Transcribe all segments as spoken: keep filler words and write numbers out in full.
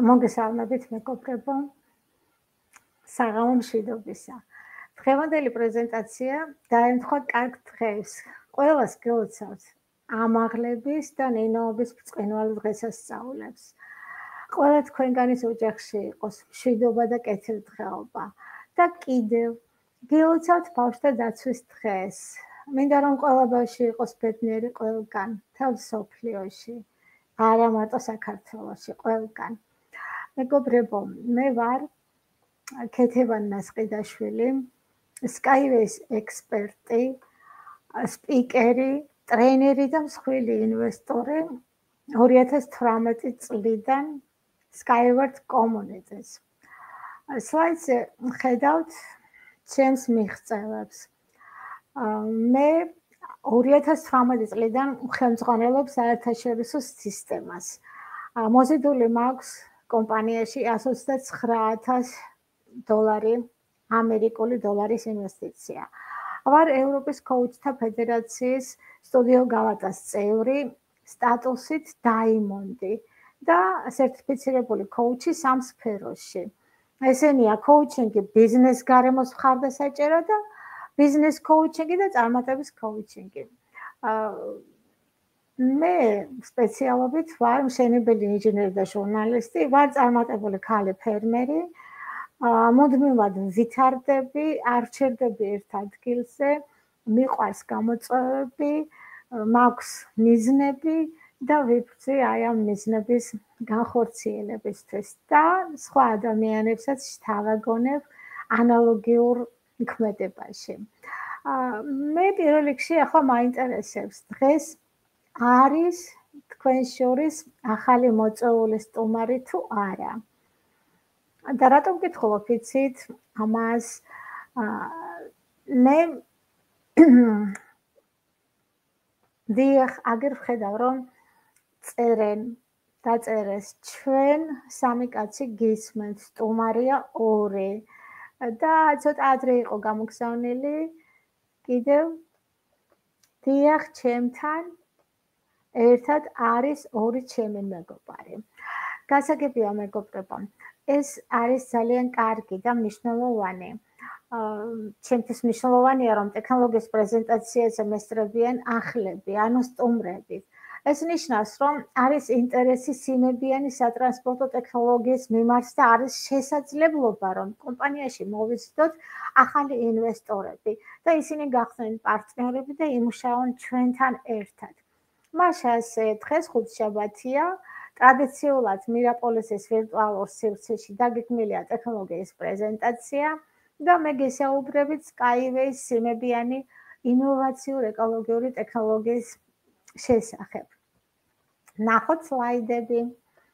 მოგესალმებით მეგობრებო, საღამო მშვიდობისა. დღევანდელი პრეზენტაცია დაემთხვა კარგ დღეს. ყველას გილოცავთ ამაღლების და ნინოობის ბრწყინვალე დღესასწაულებს. ყველა თქვენგანის ოჯახში იყოს მშვიდობა და კეთილდღეობა. და კიდევ გილოცავთ ბავშვთა დაცვის დღეს. მინდა რომ ყველა ბავშვი იყოს ბედნიერი ყველგან, მთელ მსოფლიოში, არა მარტო საქართველოში, ყველგან. მეგობრებო, მე ვარ ქეთევან ნასყიდაშვილი, SkyWay-ს ექსპერტი, სპიკერი, ტრენერი და მსხვილი ინვესტორი ორი ათას თვრამეტი წლიდან SkyWay-ს კომუნიტეს. სლაიდზე ხედავთ ჩემს მიღწევებს. მე ორი ათას თვრამეტი წლიდან ხელმძღვანელობ საერთაშორისო სისტემას. მოზიდული მაქვს კომპანიაში εκατს ოცდაცხრა ათასი დოლარი, ამერიკული დოლარის ინვესტიცია. ვარ ევროპის კოუჩთა ფედერაციის სტუდიო გალატას წევრი, სტატუსით დაიმონდი და სერტიფიცირებული კოუჩი სამ სფეროში. ესენია კოუჩინგი ბიზნეს გარემოს მხარდასაჭერო და ბიზნეს კოუჩინგი და წარმატების კოუჩინგი. მე სპეციალობით ვარ მშენებელი ინჟინერი და ჟურნალისტი, ვარ წარმატებული ქალი ფერმერი, მუდმივად ვითარდები, არ ვჩერდები ერთ ადგილზე, მიყვარს გამოწვევები, მაქვს მიზნები და ვიბრძვი აი ამ მიზნების განხორციელებისთვის და სხვა ადამიანებსაც შთავაგონებ ანალოგიურ ქმედებაში. მე პირველ რიგში ახლა მაინტერესებს დღეს არის თქვენ შორის ახალი მოწვეული სტუმარი თუ არა. და რატომ გითხულობ იცით ამას? მე დიახ, აგერ ვხედავ რომ წერენ, დაწერეს ჩვენ სამი კაცი გისმენთ, სტუმარია ორი და ცოტა ადრე იყო გამოგზავნილი. კიდევ დიახ, ჩემთან ერთად არის ორი ჩემი მეგობარი. გასაგებია მეგობრებო, ეს არის ძალიან კარგი და მნიშვნელოვანი. ჩემთვის მნიშვნელოვანია რომ ტექნოლოგიის პრეზენტაციაზე მესწრებიან ახლები, ანუ სტუმრები. ეს ნიშნავს რომ არის ინტერესი სიმებიანი სატრანსპორტო ტექნოლოგიის მიმართ და არის შესაძლებლობა რომ კომპანიაში მოვიზიდოთ ახალი ინვესტორები და ისინი გახდნენ პარტნიორები და იმუშაონ ჩვენთან ერთად. მაშას დღეს ხუთშაბათია, ტრადიციულად მირაპოლისის ვირტუალურ სივრცეში დაგეგმილია ტექნოლოგიის პრეზენტაცია და მე გესაუბრებით SkyWay-ს სიმებიანი ინოვაციური ეკოლოგიური ტექნოლოგიის შესახებ. ნახოთ სლაიდები.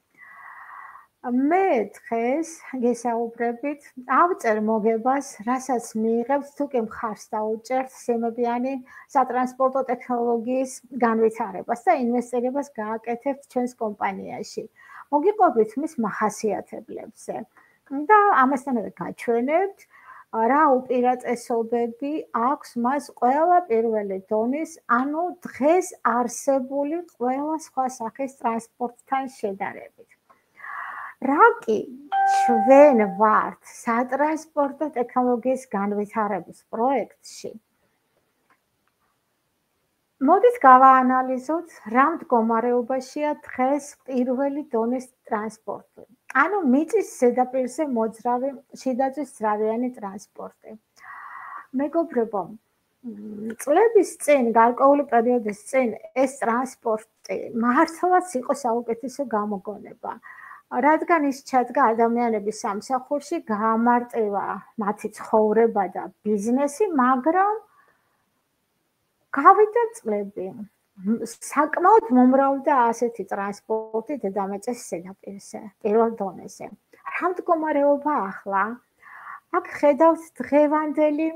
მე დღეს გესაუბრებით, ავწერ მოგებას, რასაც მიიღებთ თუ კი მხარს დაუჭერთ სიმებიანი სატრანსპორტო ტექნოლოგიის განვითარებას და ინვესტირებას გააკეთებთ ჩვენს კომპანიაში. მოგიყვებით მის მახასიათებლებზე და ამასთანავე გაჩვენებთ რა უპირატესობები აქვს მას ყველა პირველი დონის, ანუ დღეს არსებული ყველა სხვა სახის ტრანსპორტთან შედარებით. რა კი ჩვენ ვართ სატრანსპორტო ტექნოლოგიის განვითარების პროექტში. მოდით გავაანალიზოთ, რა მდგომარეობაშია დღეს პირველი დონის ტრანსპორტი. ანუ მიწის ზედაპირზე მოძრავი შიდაწვის ძრავიანი ტრანსპორტი. მეგობრებო, წლების წინ, გარკვეული პერიოდის წინ ეს ტრანსპორტი მართლაც იყო საუკეთესო გამოგონება. რადგან ის ჩადგა ადამიანების სამსახურში, გაამარტივა მათი ცხოვრება და ბიზნესი, მაგრამ გავიდა წლები. საკმაოდ მომრავლდა ასეთი ტრანსპორტი დედამიწის ზედაპირზე, პირველ დონეზე. რა მდგომარეობა ახლა? აქ ხედავთ დღევანდელი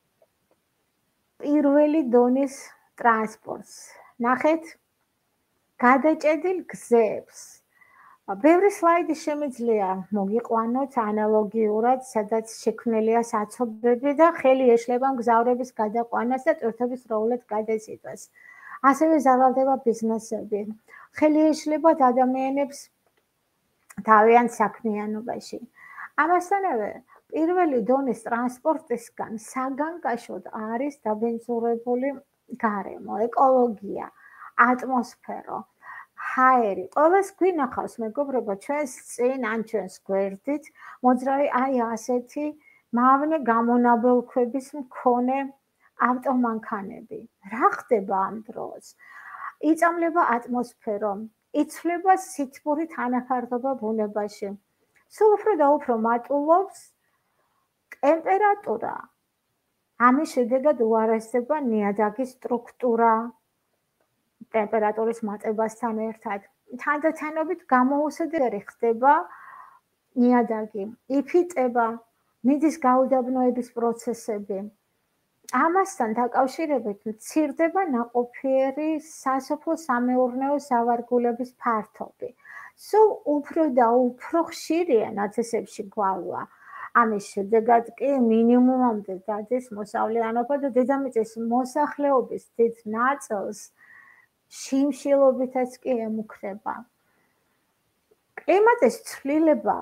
პირველი დონის ტრანსპორტს. ნახეთ გადაჭედილ გზებს. ბევრი სლაიდი შემიძლია მოგიყვანოთ ანალოგიურად, სადაც შექმნილია საცობები და ხელი ეშლება მგზავრების გადაყვანას და ტვირთების როულად გადაზიდვას. ასევე ზარალდება ბიზნესები. ხელი ეშლებათ ადამიანებს თავიანთ საქმიანობაში. ამასთანავე, პირველი დონის ტრანსპორტისგან საგანგაშოდ არის დაბინძურებული გარემო, ეკოლოგია, ატმოსფერო, ჰაერი. ყველას გვინახავს, მეგობრებო, ჩვენს წინ ან ჩვენს გვერდით მოძრავი აი ასეთი მავნე გამონაბოლქვების მქონე ავტომანქანები. რა ხდება ამ დროს? იწამლება ატმოსფერო, იცვლება სითბური თანახარდობა ბუნებაში. სულ უფრო და უფრო მატულობს ტემპერატურა. ამის შედეგად უარესდება ნიადაგის სტრუქტურა ტემპერატურის მატებასთან ერთად. თანდათანობით გამოუსადეგარი ხდება ნიადაგი, იფიტება მიდის გაუდაბნოების პროცესები. ამასთან დაკავშირებით მცირდება ნაყოფიერი სასოფლო-სამეურნეო სავარგულების ფართობი. სულ უფრო და უფრო ხშირია ნათესებში გვალვა. ამის შედეგად კი მინიმუმამდე დადის მოსავლიანობა და დედამიწის მოსახლეობის დიდ ნაწილს შიმშილობითაც კი ემუქრება. კლიმატის ცვლილება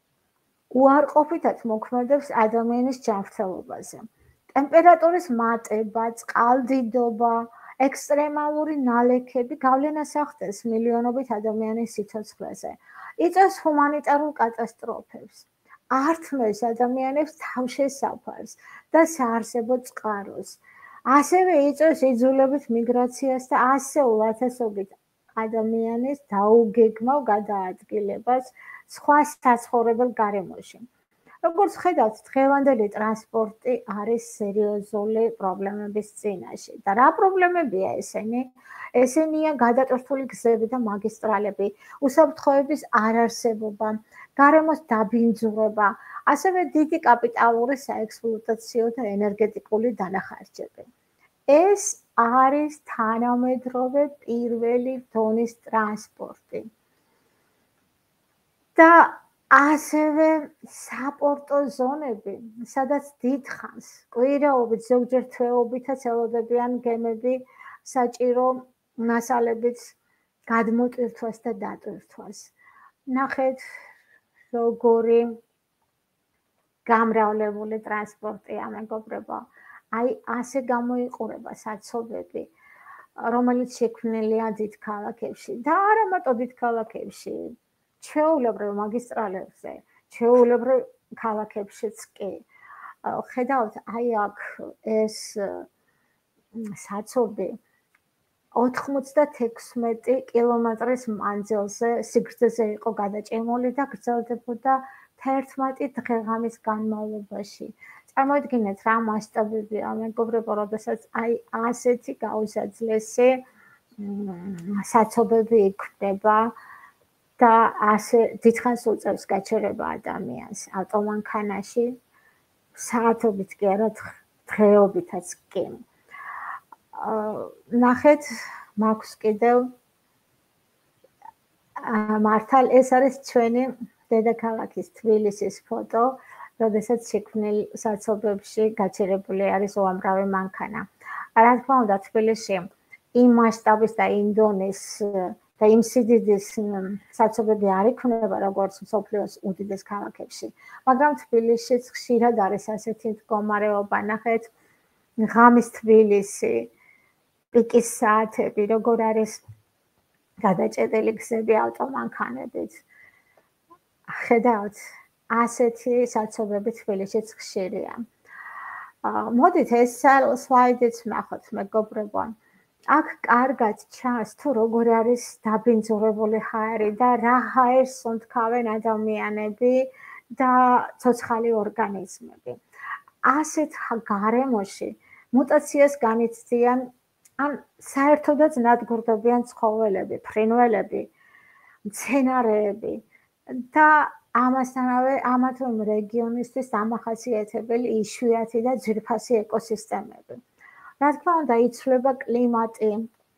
უარყოფითად მოქმედებს ადამიანის ჯანმრთელობაზე. ტემპერატურის მატება, წყალდიდობა, ექსტრემალური ნალექები გავლენას ახდენს მილიონობით ადამიანის სიცოცხლეზე. იწვევს ჰუმანიტარულ კატასტროფებს. ართმევს ადამიანებს თავშესაფარს და საარსებო წყაროს. ასევე იწვევს იძულებით მიგრაციას და ასეულ ათასობით ადამიანის დაუგეგმავ გადაადგილებას სხვა საცხოვრებელ გარემოში. როგორც ხედავთ, დღევანდელი ტრანსპორტი არის სერიოზული პრობლემების წინაშე. და რა პრობლემებია ესენი? ესენია გადატვირთული გზები და მაგისტრალები, უსაფრთხოების არარსებობა, გარემოს დაბინძურება, ასევე დიდი კაპიტალური საექსპლუატაციო და ენერგეტიკული დანახარჯები. ეს არის თანამედროვე პირველი დონის ტრანსპორტი. და ასევე საპორტო ზონები, სადაც დიდხანს კვირაობით, ზოგჯერ თვეობითაც ელოდებიან გემები საჭირო მასალების გადმოტვირთვას და დატვირთვას. ნახეთ, როგორი გამრავლებული ტრანსპორტია, მეგობრებო. აი ასე გამოიყურება საცობები, რომელიც შექმნილია დიდ ქალაქებში და არა მარტო დიდ ქალაქებში, ჩვეულებრივ მაგისტრალებზე, ჩვეულებრივ ქალაქებშიც კი. ხედავთ, აი აქ ეს საცობი ოთხმოცდათექვსმეტი კილომეტრის მანძილზე სიგრძეზე იყო გადაჭიმული და გრძელდებოდა თერთმეტი დღე-ღამის განმავლობაში. წარმოიდგინეთ, რა მასშტაბებია, მეგობრებო, როდესაც აი ასეთი გაუსაძლესი საცობები იქმნება და ასე დიდხანს უწევს გაჩერება ადამიანს ავტომანქანაში, საათობით კი არა, დღეობითაც კი. ნახეთ, მაქვს კიდევ მართალ ეს არის ჩვენი დედაქალაქის თბილისის ფოტო, როდესაც შექმნილ საცობებში გაჩერებული არის უამრავი მანქანა. რა თქმა უნდა, თბილისში იმ მასშტაბის და იმ დონის და იმ სიდიდის საცობები არ იქნება, როგორც მსოფლიოს უდიდეს ქალაქებში, მაგრამ თბილისშიც ხშირად არის ასეთი მდგომარეობა. ნახეთ, ღამის თბილისი, პიკის საათები, როგორ არის გადაჭედილი გზები ავტომანქანებით. ხედავთ, ასეთი საცობები თბილისშიც ხშირია. მოდით ეს სლაიდიც ვნახოთ, მეგობრებო. აქ კარგად ჩანს, თუ როგორ არის დაბინძურებული ჰაერი და რა ჰაერს უსუნთქავენ ადამიანები და ცოცხალი ორგანიზმები. ასეთ გარემოში მუტაციას განიცდიან ან საერთოდაც ნადგურდებიან ცხოველები, ფრინველები, მცენარეები და ამასთანავე ამა თუ იმ რეგიონისთვის დამახასიათებელი იშვიათი და ძვირფასი ეკოსისტემები. რა თქმა უნდა, იცვლება კლიმატი.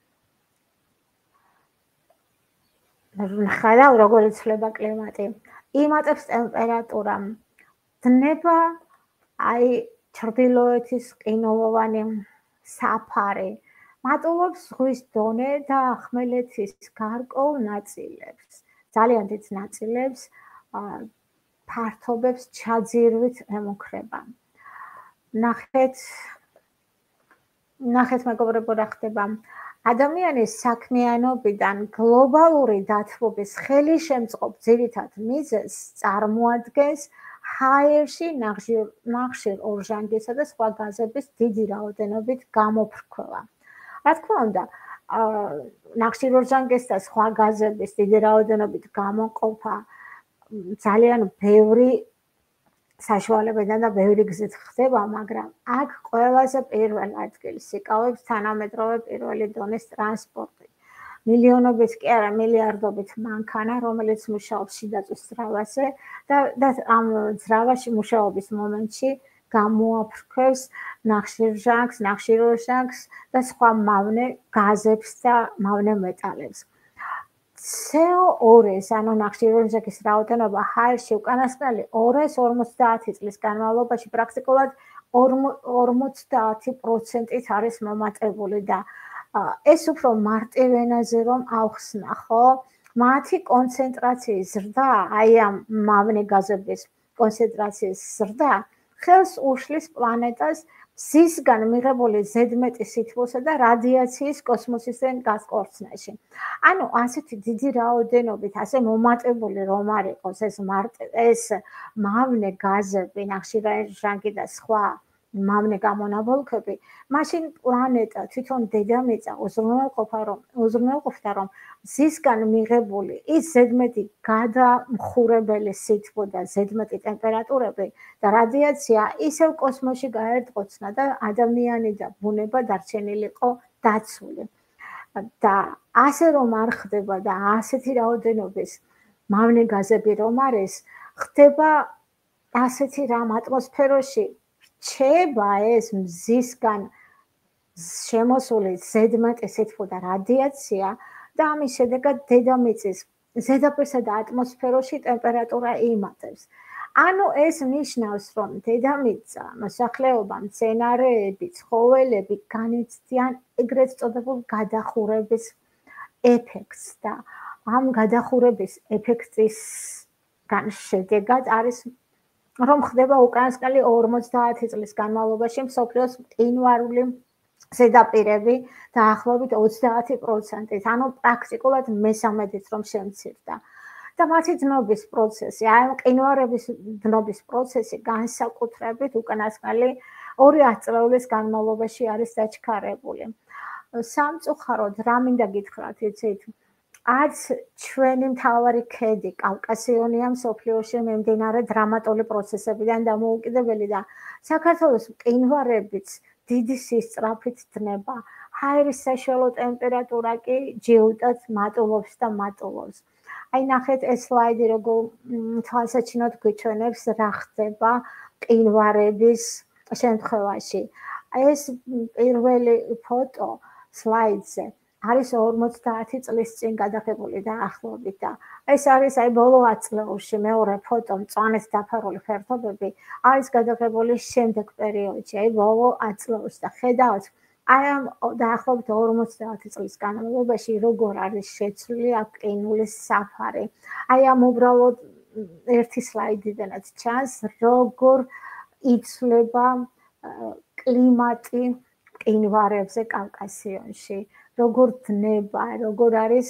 ხედავ, როგორ იცვლება კლიმატი. იმატებს ტემპერატურა. დნება აი ჩრდილოეთის ყინულოვანი საფარი. მატულობს ზღვის დონე და ხმელეთის გარკვეულ ნაწილებს. ძალიან დიდ ნაწილებს ფართობებს ჩაძირვით ემუქრება. ნახეთ ნახეთ მეგობრებო რა ხდება. ადამიანის საქმიანობიდან გლობალური დათბობის ხელისშემწყობ ძირითად მიზეზს წარმოადგენს ჰაერში ნახშირ ორჟანგისა და სხვა გაზების დიდი რაოდენობით გამოფრქვევა. რა თქმა უნდა, ნახშირ ორჟანგის და სხვა გაზების დიდი რაოდენობით გამოყოფა ძალიან ბევრი საშუალებიდან და ბევრი გზით ხდება, მაგრამ აქ ყველაზე პირველ ადგილს იკავებს თანამედროვე პირველი დონის ტრანსპორტი. მილიონობით კი არა, მილიარდობით მანქანა, რომელიც მუშაობს შიდაწვის ძრავაზე და ამ ძრავაში მუშაობის მომენტში გამოაფრქვევს ნახშირორჟანგს, ნახშირორჟანგს და სხვა მავნე გაზებს და მავნე მეტალებს. C O two-ის, ანუ ნახშირორჟანგის რაოდენობა ჰაერში უკანასკნელი ორას ორმოცდაათი წლის განმავლობაში პრაქტიკულად ორმოცდაათი პროცენტით არის მომატებული და ეს უფრო მარტივ ენაზე რომ ავხსნა, ხო? მათი კონცენტრაციის ზრდა, აი ამ მავნე გაზების კონცენტრაციის ზრდა ხელს უშლის პლანეტას მზისგან მიღებული ზედმეტი სითბოსა და რადიაციის კოსმოსისკენ გასკორცნაში. ანუ ასეთი დიდი რაოდენობით, ასე მომატებული რომ არ იყოს ეს ეს მავნე გაზები, ნახშირორჟანგი და სხვა მავნე გამონაბოლქვები, მაშინ პლანეტა თვითონ დედამიწა უზრუნველყოფა რომ უზრუნველყოფდა რომ მზისგან მიღებული ის ზედმეტი გადამხურებელი სითბო და ზედმეტი ტემპერატურები და რადიაცია ისევ კოსმოსში გაერთყოცნა და ადამიანი და ბუნება დარჩენილიყო დაცული. და ასე რომ არ ხდება და ასეთი რაოდენობის მავნე გაზები რომ არის, ხდება ასეთი რამ ატმოსფეროში რჩება ეს მზისგან შემოსული ზედმეტი სითბო და რადიაცია და ამის შედეგად დედამიწის ზედაპირსა და ატმოსფეროში ტემპერატურა იმატებს. ანუ ეს ნიშნავს, რომ დედამიწა, მოსახლეობა, მცენარეები, ცხოველები განიცდიან ეგრეთ წოდებულ გადახურების ეფექტს და ამ გადახურების ეფექტისგან შედეგად არის რომ ხდება უკანასკნელი ორმოცდაათი წლის განმავლობაში მსოფლიოს მყინვარული ზედაპირები დაახლოებით ოცდაათი პროცენტით, ანუ პრაქტიკულად მესამედით რომ შემცირდა. და მათი დნობის პროცესი, აი მყინვარების დნობის პროცესი განსაკუთრებით უკანასკნელი ორი ათწლეულის განმავლობაში არის დაჩქარებული. სამწუხაროდ რა მინდა გითხრათ, იცით? არც ჩვენი მთავარი ქედი კავკასიონია მსოფლიოში მიმდინარე დრამატული პროცესებიდან დამოუკიდებელი და საქართველოს მყინვარებიც დიდი სისწრაფით დნება. ჰაერის საშუალო ტემპერატურა კი ჯიუტად მატულობს და მატულობს. აი ნახეთ ეს სლაიდი როგორ თვალსაჩინოდ გვიჩვენებს რა ხდება მყინვარების შემთხვევაში. ეს პირველი ფოტო სლაიდზე არის ორმოცდაათი წლის წინ გადაღებული დაახლოებით და ეს არის აი ბოლო ათწლეულში მეორე ფოტო მწვანეთ დაფარული ფერდობები არის გადაღებული შემდეგ პერიოდში აი ბოლო ათწლეულში და ხედავთ აი ამ დაახლოებით ორმოცდაათი წლის განმავლობაში როგორ არის შეცვლილი აქ ყინულის საფარი. აი ამ უბრალოდ ერთი სლაიდიდანაც ჩანს როგორ იცვლება კლიმატი მყინვარებზე კავკასიონში. როგორ დნება, როგორ არის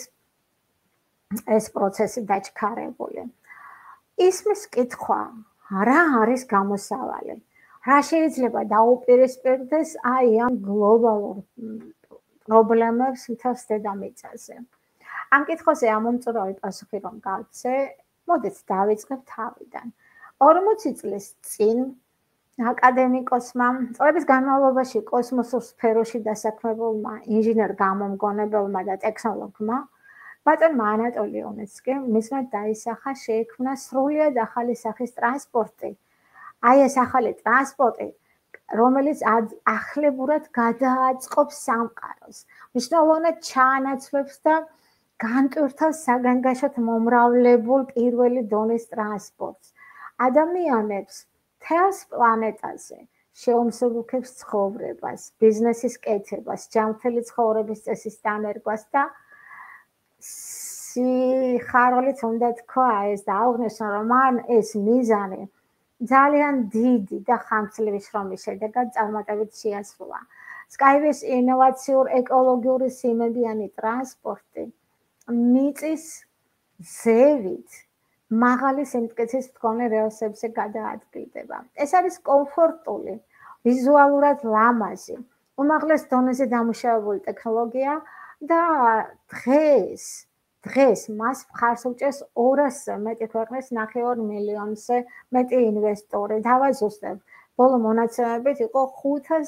ეს პროცესი დაჩქარებული. ისმის კითხვა, რა არის გამოსავალი? რა შეიძლება დაუპირისპირდეს აი ამ გლობალურ პრობლემებს მთელს დედამიწაზე? ამ კითხვაზე ამომწურავი პასუხი რომ გავცე, მოდით დავიწყებ თავიდან. ორმოცი წლის წინ აკადემიკოსმა, წლების განმავლობაში კოსმოსურ სფეროში დასაქმებულმა ინჟინერ გამომგონებელმა და ტექნოლოგმა, ბატონმა ანატოლიონიცკიმ მისმა დაისახა შეიქმნა სრულიად ახალი სახის ტრანსპორტი. აი ეს ახალი ტრანსპორტი, რომელიც ახლებურად გადააწყობს სამყაროს, მნიშვნელოვნად ჩაანაცვლებს და განტვირთავს საგანგაშოდ მომრავლებულ პირველი დონის ტრანსპორტს. ადამიანებს თელს პლანეტაზე შეუმსუბუქებს ცხოვრებას, ბიზნესის კეთებას, ჯანმრთელი ცხოვრების წესის დანერგვას და სიხარულით უნდა თქვა ეს და აღვნიშნო, რომ მან ეს მიზანი ძალიან დიდი და ხანგრძლივი შრომის შედეგად წარმატებით შეასრულა. SkyWay-ს ინოვაციურ ეკოლოგიური სიმებიანი ტრანსპორტი მიწის ზევით მაღალი სიმტკიცის მქონე რელსებზე გადაადგილდება. ეს არის კომფორტული, ვიზუალურად ლამაზი, უმაღლეს დონეზე დამუშავებული ტექნოლოგია და დღეს დღეს მას მხარს უჭერს ორასზე მეტი ქვეყნის ნახევარ მილიონზე მეტი ინვესტორი. დავაზუსტებ, ბოლო მონაცემებით იყო ხუთას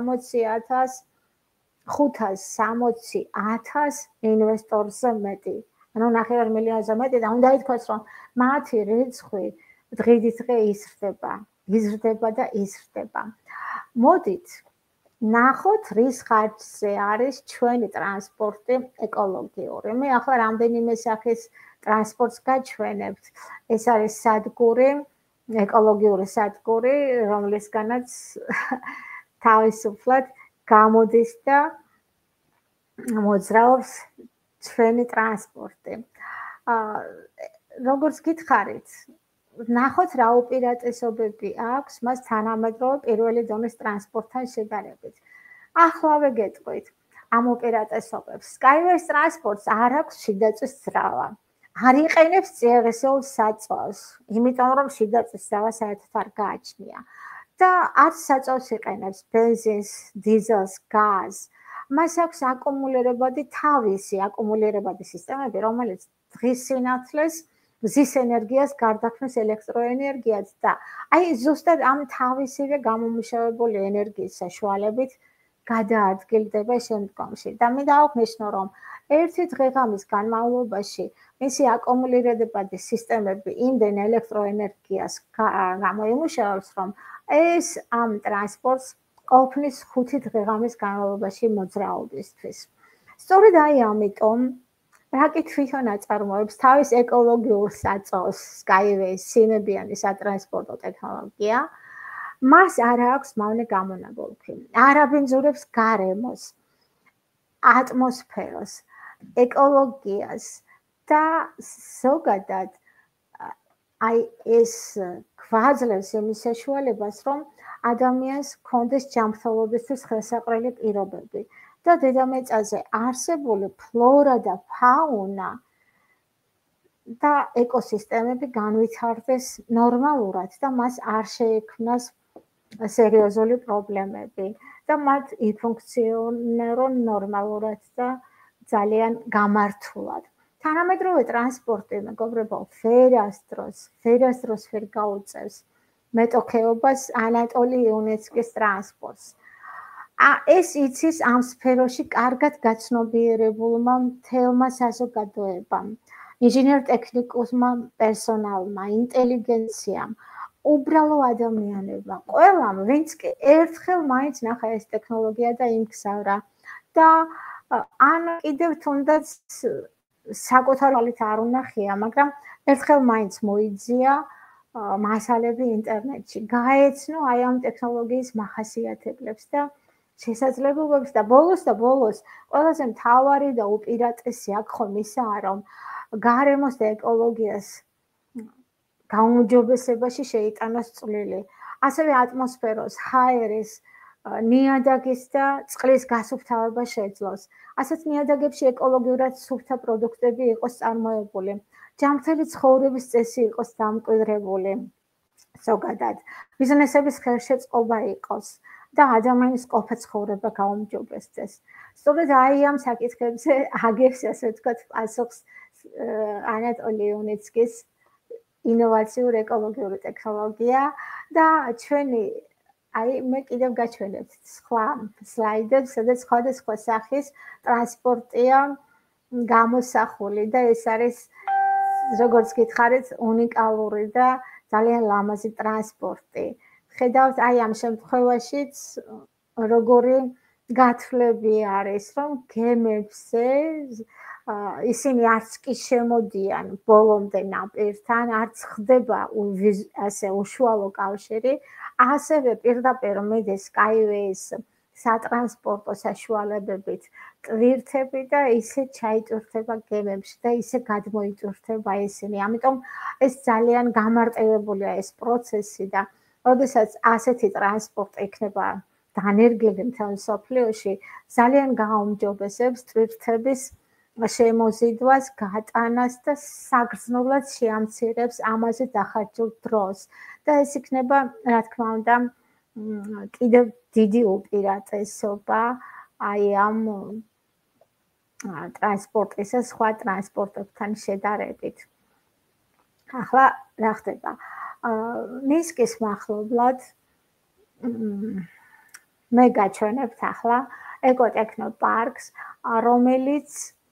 სამოცი ათას ინვესტორზე მეტი. ანუ ნახევარ მილიონზე მეტი და უნდა ითქვას, რომ მათი რიცხვი დღიდან დღე იზრდება, იზრდება და იზრდება. მოდით ნახოთ, რის ხარჯზე არის ჩვენი ტრანსპორტი ეკოლოგიური. მე ახლა რამდენიმე სახის ტრანსპორტს გაჩვენებთ. ეს არის სადგური, ეკოლოგიური სადგური, რომლისგანაც თავისუფლად გამოდის და მოძრაობს ჩვენი ტრანსპორტი. როგორც გითხარით, ნახოთ რა უპირატესობები აქვს მას თანამედროვე პირველი დონის ტრანსპორტთან შედარებით. ახლავე გეტყვით ამ უპირატესობებს. SkyWay-ს ტრანსპორტს არ აქვს შიდაწვის ძრავა. არ იყენებს წიაღისეულ საწვავს, იმიტომ რომ შიდაწვის ძრავა საერთოდ არ გააჩნია. და არც საწვავს იყენებს ბენზინს, დიზელს, გაზს. მას აქვს აკუმულირებადი თავისი აკუმულირებადი სისტემები, რომელიც დღის სინათლეს მზის ენერგიას გარდაქმნის ელექტროენერგიად და აი ზუსტად ამ თავისივე გამომუშავებული ენერგიის საშუალებით გადაადგილდება შემდგომში. და მე დავაღვნიშნო, რომ ერთი დღე-ღამის განმავლობაში მისი აკუმულირებადი სისტემები იმდენ ელექტროენერგიას გამოიმუშავებს, რომ ეს ამ ტრანსპორტს ყოფნის ხუთი დღე-ღამის განმავლობაში მოძრაობისთვის. სწორედ აი ამიტომ რაკი თვითონ აწარმოებს თავის ეკოლოგიურ საწოლს SkyWay-ს სიმებიანი სატრანსპორტო ტექნოლოგია, მას არ აქვს მავნე გამონაბოლქვი. არ აბინძურებს გარემოს, ატმოსფეროს, ეკოლოგიას და ზოგადად აი ეს გვაძლევს იმის საშუალებას, რომ ადამიანს ჰქონდეს ჯანმრთელობისთვის ხელსაყრელი პირობები. და დედამიწაზე არსებული ფლორა და ფაუნა და ეკოსისტემები განვითარდეს ნორმალურად და მას არ შეექმნას სერიოზული პრობლემები და მათ იფუნქციონირონ ნორმალურად და ძალიან გამართულად. თანამედროვე ტრანსპორტი, მეგობრებო, ვერასდროს, ვერასდროს ვერ გაუწევს მეტოქეობას ანატოლი იუნეცკის ტრანსპორტს. ეს იცის ამ სფეროში კარგად გაცნობიერებულმა მთელმა საზოგადოებამ, ინჟინერ-ტექნიკურმა პერსონალმა, ინტელიგენციამ, უბრალო ადამიანებმა, ყველამ, ვინც კი ერთხელ მაინც ნახა ეს ტექნოლოგია და იმგზავრა და ან კიდევ თუნდაც საკუთარი თვალით არ უნახია, მაგრამ ერთხელ მაინც მოიძია მასალები ინტერნეტში, გაეცნო აი ამ ტექნოლოგიის მახასიათებლებს და შესაძლებლობებს და ბოლოს და ბოლოს ყველაზე მთავარი და უპირატესი აქ ხომ ისაა, რომ გარემოს და ეკოლოგიას გაუმჯობესებაში შეიტანოს წვლილი. ასევე ატმოსფეროს, ჰაერის, ნიადაგის და წყლის გასუფთავება შეძლოს. ასეთ ნიადაგებში ეკოლოგიურად სუფთა პროდუქტები იყოს წარმოებული. ჯანმრთელი ცხოვრების წესი იყოს დამკვიდრებული. ზოგადად, ბიზნესების ხელშეწყობა იყოს და ადამიანის ყოფა ცხოვრება გაუმჯობესდეს. სწორედ აი ამ საკითხებზე აგებს, ასე ვთქვათ, პასუხს ანატოლი იუნეცკის ინოვაციური ეკოლოგიური ტექნოლოგია და ჩვენი აი მე კიდევ გაჩვენებთ სხვა სლაიდებს, სადაც სხვადასხვა სახის ტრანსპორტია გამოსახული და ეს არის, როგორც გითხარით, უნიკალური და ძალიან ლამაზი ტრანსპორტი. ხედავთ აი ამ შემთხვევაშიც როგორი გათვლები არის, რომ გემებზე ისინი არც კი შემოდიან ბოლომდე ნაპირთან, არც ხდება ასე უშუალო კავშირი, ასევე პირდაპირ მიდის SkyWay-ს სატრანსპორტო საშუალებებით ტვირთები და ისე ჩაიტვირთება გემებში და ისე გადმოიტვირთება ისინი. ამიტომ ეს ძალიან გამარტივებულია ეს პროცესი და როდესაც ასეთი ტრანსპორტი იქნება დანერგილი მთელ მსოფლიოში, ძალიან გააუმჯობესებს ტვირთების შემოზიდვას, გატანას და საგრძნობლად შეამცირებს ამაზე დახარჯულ დროს. და ეს იქნება, რა თქმა უნდა, კიდევ დიდი უპირატესობა აი ამ ტრანსპორტისა სხვა ტრანსპორტებთან შედარებით. ახლა რა ხდება? ნისკის მახლობლად მე გაჩვენებთ ახლა ეკოტექნოპარკს, რომელიც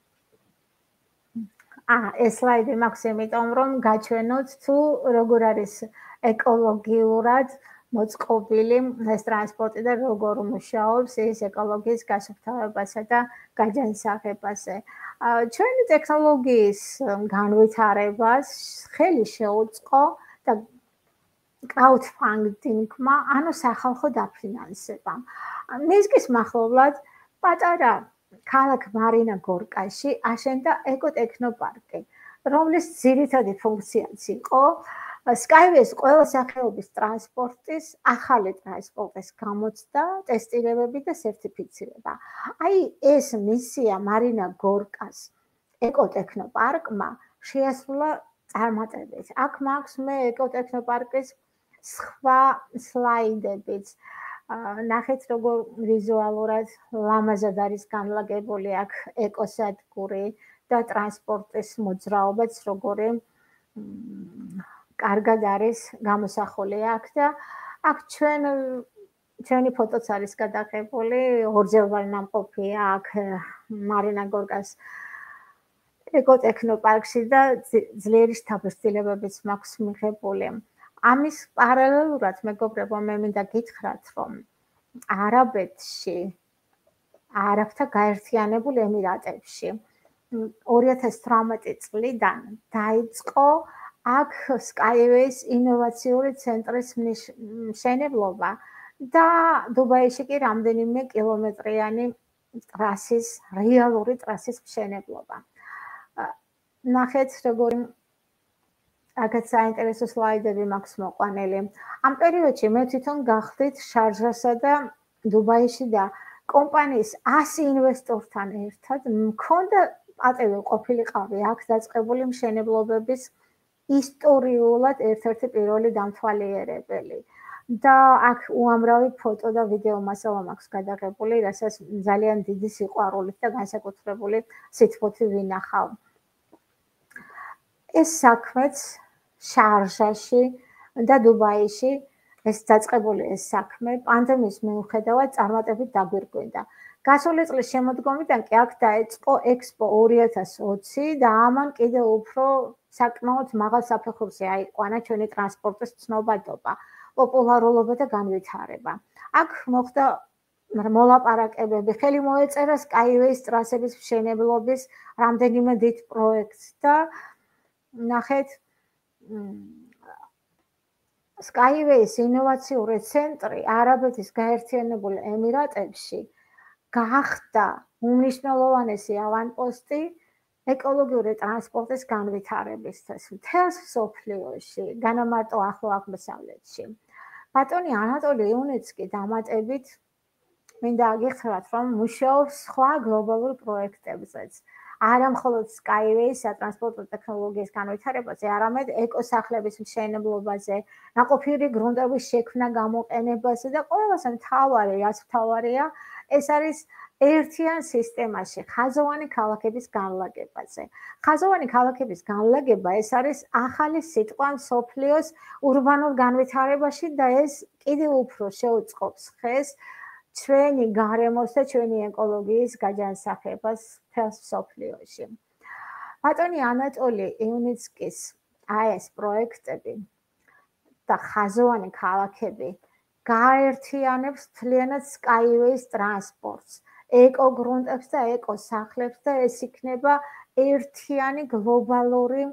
აა ეს სლაიდი მაქვს იმიტომ რომ გაჩვენოთ თუ როგორ არის ეკოლოგიურად მოწყობილი ეს ტრანსპორტი და როგორ მუშაობს ის ეკოლოგიის გასუფთავებასა და გაჯანსაღებაზე. ჩვენი ტექნოლოგიის განვითარებას ხელი შეუწყო და crowdfunding-მა, ანუ სახალხო დაფინანსებამ. ნისკის მახლობლად პატარა ქალაქ მარინა-გორკაში აშენდა ეკოტექნოპარკი, რომლის ძირითადი ფუნქციაც იყო SkyWay-ს ყველა სახეობის ტრანსპორტის, ახალი ტრანსპორტის გამოცდა, ტესტირებები და სერტიფიცირება. აი ეს მისია მარინა-გორკას ეკოტექნოპარკმა შეასრულა წარმატებით. აქ მაქვს მე ეკოტექნოპარკის სხვა სლაიდებიც. ნახეთ როგორ ვიზუალურად ლამაზად არის განლაგებული აქ ეკოსადგური და ტრანსპორტის მოძრაობაც როგორი კარგად არის გამოსახული აქ და აქ ჩვენ ჩვენი ფოტოც არის გადაღებული, ორჯერ ნამყოფია აქ მარინა-გორკას ეკოტექნოპარკში და ძლიერი შთაბეჭდილებებიც მაქვს მიღებული. ამის პარალელურად მეგობრებო, მე მინდა გითხრათ, რომ არაბეთში, არაბთა გაერთიანებულ ემირატებში ორი ათას თვრამეტი წლიდან დაიწყო აქ SkyWay-ს ინოვაციური ცენტრის მშენებლობა და დუბაიში კი რამდენიმე კილომეტრიანი ტრასის, რეალური ტრასის მშენებლობა. ნახეთ როგორი აქაც საინტერესო სლაიდები მაქვს მოყვანილი. ამ პერიოდში მე თვითონ გახდით შარჟასა და დუბაიში და კომპანიის ასი ინვესტორთან ერთად მქონდა პატივი ყოფილიყავი აქ დაწყებული მშენებლობების ისტორიულად ერთ-ერთი პირველი დამთვალიერებელი. და აქ უამრავი ფოტო და ვიდეო მასალა მაქვს გადაღებული, რასაც ძალიან დიდი სიყვარულით და განსაკუთრებული სითბოთი ვინახავ. ეს საქმეც შარჟაში და დუბაიში ეს დაწყებული ეს საქმე პანდემიის მიუხედავად წარმატებით დაგვირგვინდა. გასული წლის შემოდგომიდან კი აქ დაიწყო ექსპო ორი ათას ოცი და ამან კიდევ უფრო საკმაოდ მაღალ საფეხურზე აიყვანა ჩვენი ტრანსპორტის ცნობადობა, პოპულარულობა და განვითარება. აქ მოხდა მოლაპარაკებები, ხელი მოეწერა SkyWay-ს ტრასების მშენებლობის რამდენიმე დიდ პროექტს და ნახეთ SkyWay-ს ინოვაციური ცენტრი არაბეთის გაერთიანებულ ემირატებში გახდა უმნიშვნელოვანესი ავანპოსტი ეკოლოგიური ტრანსპორტის განვითარებისთვის მთელს მსოფლიოში, განა მარტო ახლო აღმოსავლეთში. ბატონი ანატოლი იუნიცკი დამატებით მინდა აგიხსნათ, რომ მუშაობს სხვა გლობალურ პროექტებზეც. არა მხოლოდ SkyWay-ს სატრანსპორტო ტექნოლოგიის განვითარებაზე, არამედ ეკოსახლების მშენებლობაზე, ნაყოფიერი გრუნტების შექმნა გამოყენებაზე და ყველაზე მთავარი, რაც მთავარია, ეს არის ერთიან სისტემაში ხაზოვანი ქალაქების განლაგებაზე. ხაზოვანი ქალაქების განლაგება ეს არის ახალი სიტყვა მსოფლიოს ურბანულ განვითარებაში და ეს კიდევ უფრო შეუწყობს ხეს ჩვენი გარემოს და ჩვენი ეკოლოგიის გაჯანსაღებას მთელს მსოფლიოში. ბატონი ანატოლი იუნიცკის აი ეს პროექტები და ხაზოვანი ქალაქები გაერთიანებს მთლიანად SkyWay-ს ტრანსპორტს, ეკოგრუნტებს და ეკოსახლებს და ეს იქნება ერთიანი გლობალური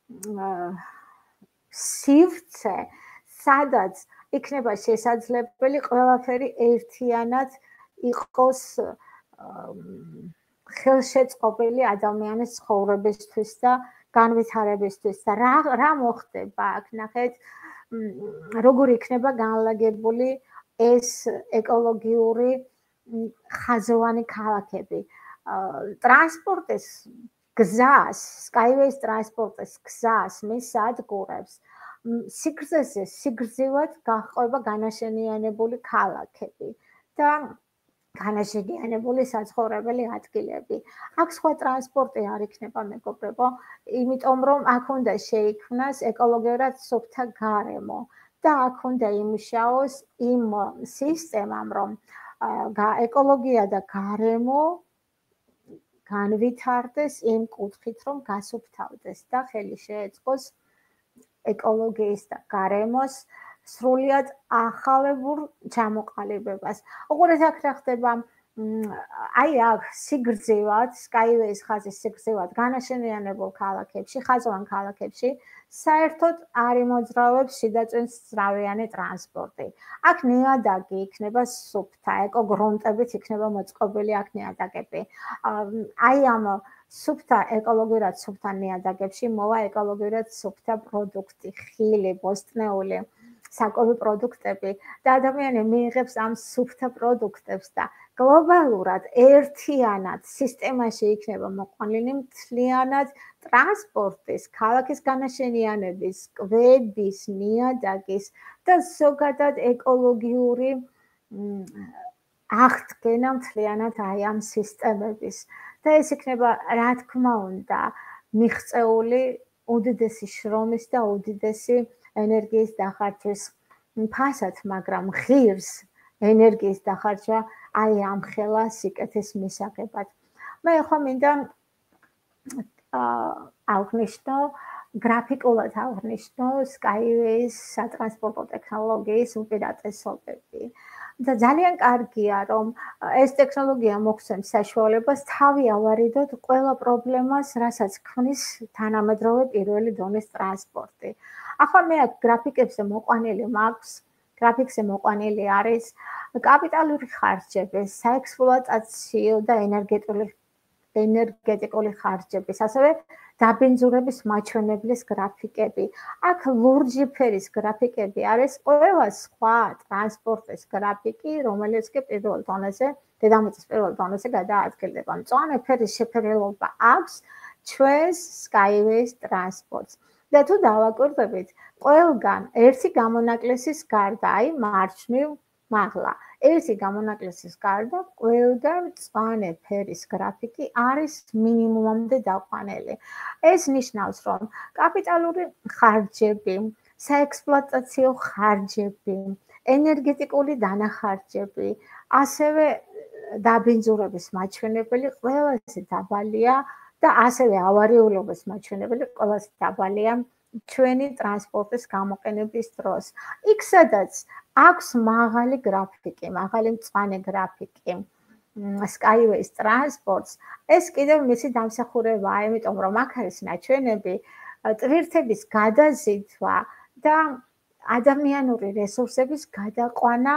სივრცე, სადაც იქნება შესაძლებელი ყველაფერი ერთიანად იყოს ხელშეწყობილი ადამიანის ცხოვრებისთვის და განვითარებისთვის და რა რა მოხდება აქ ნახეთ როგორ იქნება განლაგებული ეს ეკოლოგიური ხაზოვანი ქალაქები ტრანსპორტის გზას SkyWay-ს ტრანსპორტის გზას მის სადგურებს სიგრძეზე სიგრძივად გაჰყვება განაშენიანებული ქალაქები და განაშენიანებული საცხოვრებელი ადგილები. აქ სხვა ტრანსპორტი არ იქნება მეგობრებო, იმიტომ რომ აქ უნდა შეიქმნას ეკოლოგიურად სუფთა გარემო და აქ უნდა იმუშაოს იმ სისტემამ, რომ ეკოლოგია და გარემო განვითარდეს იმ კუთხით, რომ გასუფთავდეს და ხელი შეეწყოს ეკოლოგიის და გარემოს სრულიად ახალებურ ჩამოყალიბებას. უყურეთ აქ რა ხდება აი აქ სიგრძივად SkyWay-ს ხაზის სიგრძივად განაშენიანებულ ქალაქებში, ხაზოვან ქალაქებში საერთოდ არ იმოძრავებს შიდაწვენს ძრავიანი ტრანსპორტი. აქ ნიადაგი იქნება სუფთა, ეკოგრუნტებით იქნება მოწყობილი აქ ნიადაგები. აი ამ სუფთა ეკოლოგიურად სუფთა ნიადაგებში მოვა ეკოლოგიურად სუფთა პროდუქტი, ხილი, ბოსტნეული საკვები პროდუქტები და ადამიანი მიიღებს ამ სუფთა პროდუქტებს და გლობალურად ერთიანად სისტემაში იქნება მოყვანილი მთლიანად ტრანსპორტის, ქალაქის განაშენიანების, კვების, ნიადაგის და ზოგადად ეკოლოგიური აღდგენა მთლიანად აი ამ სისტემების და ეს იქნება რა თქმა უნდა მიღწეული უდიდესი შრომის და უდიდესი ენერგიის დახარჯვის ფასად, მაგრამ ღირს ენერგიის დახარჯვა აი ამ ხელა სიკეთის მისაღებად. მე ახლა მინდა აღვნიშნო, გრაფიკულად აღვნიშნო SkyWay-ს სატრანსპორტო ტექნოლოგიის უპირატესობები. და ძალიან კარგია, რომ ეს ტექნოლოგია მოგვცემს საშუალებას თავი ავარიდოთ ყველა პრობლემას, რასაც ქმნის თანამედროვე პირველი დონის ტრანსპორტი. ახლა მე აქ გრაფიკებზე მოყვანილი მაქვს, გრაფიკზე მოყვანილი არის კაპიტალური ხარჯების, საექსპლუატაციო და ენერგეტიკული ენერგეტიკული ხარჯების, ასევე დაბინძურების მაჩვენებლის გრაფიკები. აქ ლურჯი ფერის გრაფიკები არის ყველა სხვა ტრანსპორტის გრაფიკი, რომელიც კი პირველ დონეზე, დედამიწის პირველ დონეზე გადაადგილდება. მწვანე ფერის შეფერილობა აქვს ჩვენს SkyWay-ს ტრანსპორტს. და თუ დავაკვირდებით, ყველგან ერთი გამონაკლისის გარდა, აი მარჯვნივ მაღლა, ერთი გამონაკლისის გარდა, ყველგან მწვანე ფერის გრაფიკი არის მინიმუმამდე დაყვანილი. ეს ნიშნავს, რომ კაპიტალური ხარჯები, საექსპლუატაციო ხარჯები, ენერგეტიკული დანახარჯები, ასევე დაბინძურების მაჩვენებელი ყველაზე დაბალია და ასევე ავარიულობის მაჩვენებელი ყველაზე დაბალია ჩვენი ტრანსპორტის გამოყენების დროს. იქ სადაც აქვს მაღალი გრაფიკი, მაღალი მწვანე გრაფიკი SkyWay-ს ტრანსპორტს, ეს კიდევ მისი დამსახურებაა, იმიტომ რომ აქ არის ნაჩვენები ტვირთების გადაზიდვა და ადამიანური რესურსების გადაყვანა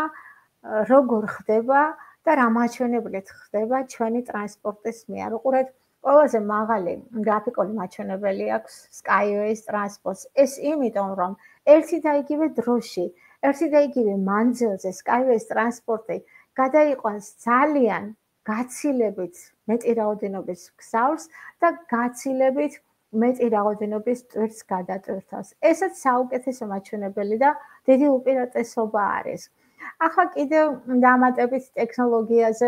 როგორ ხდება და რა მაჩვენებლით ხდება ჩვენი ტრანსპორტის მიერ. უყურეთ, ყველაზე მაღალი გრაფიკული მაჩვენებელი აქვს SkyWay-ს ტრანსპორტს. ეს იმიტომ, რომ ერთი და იგივე დროში, ერთი და იგივე მანძილზე SkyWay-ს ტრანსპორტი გადაიყვანს ძალიან გაცილებით მეტი რაოდენობის გზავრს და გაცილებით მეტი რაოდენობის ტვირთს გადატვირთავს. ესაც საუკეთესო მაჩვენებელი და დიდი უპირატესობა არის. ახლა კიდევ დამატებით ტექნოლოგიაზე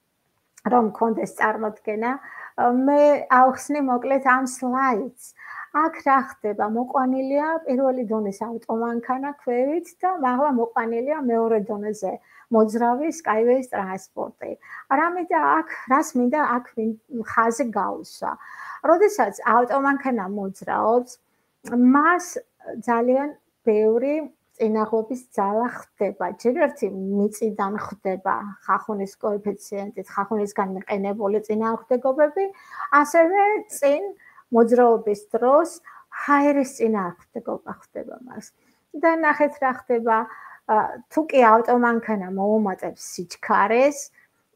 რომ მქონდეს წარმოდგენა, მე ავხსნი მოკლედ ამ სლაიდს. აქ რა ხდება? მოყვანილია პირველი დონის ავტომანქანა ქვევით და მაღლა მოყვანილია მეორე დონეზე მოძრავი SkyWay-ს ტრანსპორტი. რამიდა აქ, რას მინდა აქ ხაზი გავუსვა. როდესაც ავტომანქანა მოძრაობს, მას ძალიან ბევრი წინაღობის ძალა ხდება. ჯერ ერთი მიწიდან ხდება ხახუნის კოეფიციენტით, ხახუნისგან მიყენებული წინააღმდეგობები, ასევე წინ მოძრაობის დროს ჰაერის წინააღმდეგობა ხდება მას. და ნახეთ რა ხდება, თუ კი ავტომანქანა მოუმატებს სიჩქარეს,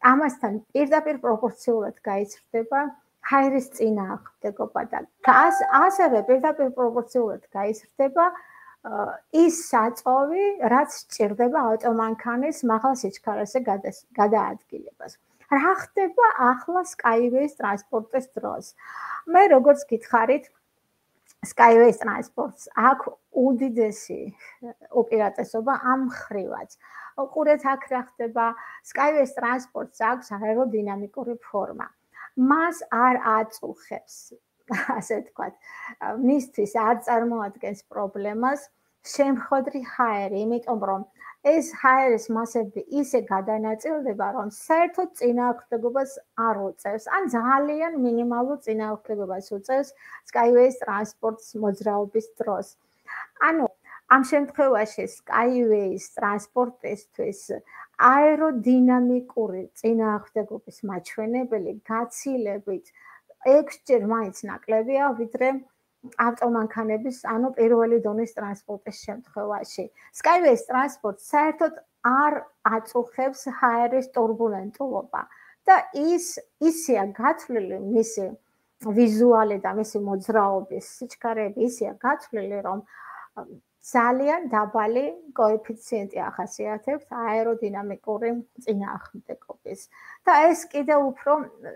ამასთან პირდაპირ პროპორციულად გაიზრდება ჰაერის წინააღმდეგობა და ასევე პირდაპირ პროპორციულად გაიზრდება ის საწოვი, რაც სჭირდება ავტომანქანის მაღალ სიჩქარეზე გადაადგილებას. რა ხდება ახლა SkyWay-ს ტრანსპორტის დროს? მე როგორც გითხარით, SkyWay-ს ტრანსპორტს აქვს უდიდესი უპირატესობა ამ ხრივაც. უყურეთ, აქ რა ხდება, SkyWay-ს ტრანსპორტს აქვს აეროდინამიკური ფორმა. მას არ აწუხებს, ასე ვთქვათ, მისთვის არ წარმოადგენს პრობლემას შემხოდრი ჰაერი, იმიტომ რომ ეს ჰაერის მასები ისე გადანაწილდება, რომ საერთოდ წინააღმდეგობას არ უწევს, ან ძალიან მინიმალურ წინააღმდეგობას უწევს SkyWay-ს ტრანსპორტს მოძრაობის დროს. ანუ ამ შემთხვევაში SkyWay-ს ტრანსპორტისთვის აეროდინამიკური წინააღმდეგობის მაჩვენებელი გაცილებით ექვსჯერ მაინც ნაკლებია, ვიდრე ავტომანქანების, ანუ პირველი დონის ტრანსპორტის შემთხვევაში. SkyWay-ს ტრანსპორტს საერთოდ არ აწუხებს ჰაერის ტურბულენტულობა და ის ისეა გათვლილი მისი ვიზუალი და მისი მოძრაობის სიჩქარეები ისეა გათვლილი, რომ ძალიან დაბალი კოეფიციენტი ახასიათებს აეროდინამიკური წინააღმდეგობის. და ეს კიდევ უფრო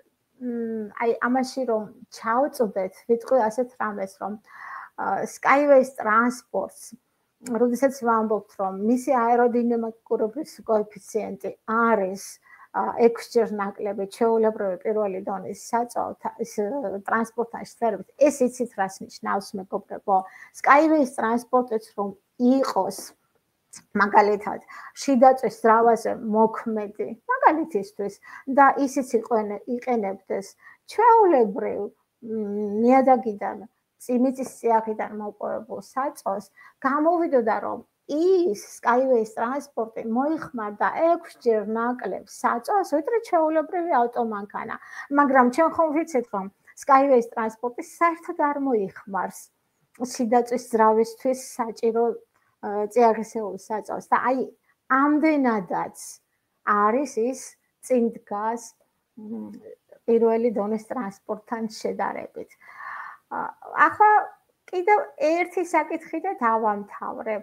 აი ამაში რომ ჩავწვდეთ, ვიტყვი ასეთ რამეს, რომ SkyWay-ს ტრანსპორტს, როდესაც ვამბობთ, რომ მისი აეროდინამიკურობის კოეფიციენტი არის ექვსჯერ ნაკლები ჩვეულებრივი პირველი დონის ტრანსპორტთან შედარებით, ეს იცით რას ნიშნავს, მეგობრებო? SkyWay-ს ტრანსპორტიც რომ იყოს მაგალითად შიდაწვის ძრავაზე მოქმედი, მაგალითისთვის და ისიც იყენებდეს ჩვეულებრივ ნიადაგიდან, მიწის წიაღიდან მოპოვებულ საწვავს, გამოვიდოდა, რომ ის SkyWay-ს ტრანსპორტი მოიხმარდა ექვსჯერ ნაკლებ საწვავს, ვიდრე ჩვეულებრივი ავტომანქანა. მაგრამ ჩვენ ხომ ვიცით, რომ SkyWay-ს ტრანსპორტი საერთოდ არ მოიხმარს შიდაწვის ძრავისთვის საჭირო წიაღისეულ საწვავს და აი ამდენადაც არის ის წინ დგას პირველი დონის ტრანსპორტთან შედარებით. ახლა კიდევ ერთი საკითხი და დავამთავრებ.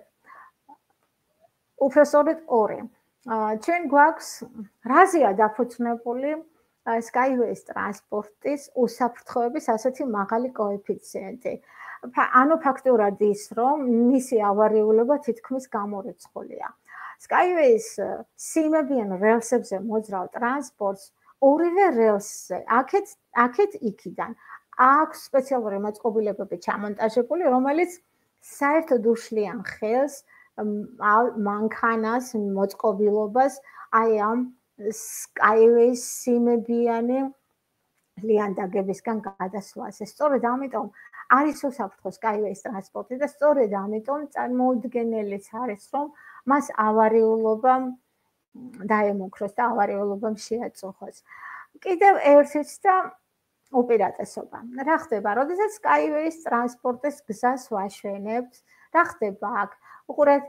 უпроსტოდ ორი. ჩვენ გვაქვს რაზეა დაფუძნებული SkyWay-ს ტრანსპორტის უსაფრთხოების ასეთი მაღალი კოეფიციენტი. ანუ ფაქტურად ის, რომ მისი ავარიულობა თითქმის გამორიცხულია. SkyWay-ს სიმებიან რელსებზე მოძრავ ტრანსპორტს ორივე რელსზე, აქეთ აქეთ იქიდან აქვს სპეციალური მოწყობილებები ჩამონტაჟებული, რომელიც საერთოდ უშლიან ხელს მანქანას მოწყობილობას აი ამ SkyWay-ს სიმებიანი ლიანდაგებისგან გადასვლაზე. სწორედ ამიტომ არის უსაფრთხო SkyWay-ს ტრანსპორტი და სწორედ ამიტომ წარმოუდგენელიც არის, რომ მას ავარიულობა დაემუქროს და ავარიულობამ შეაწუხოს. კიდევ ერთიც და უპირატესობა. რა ხდება, როდესაც SkyWay-ს ტრანსპორტის გზას ვაშვენებთ, რა ხდება აქ? უყურეთ,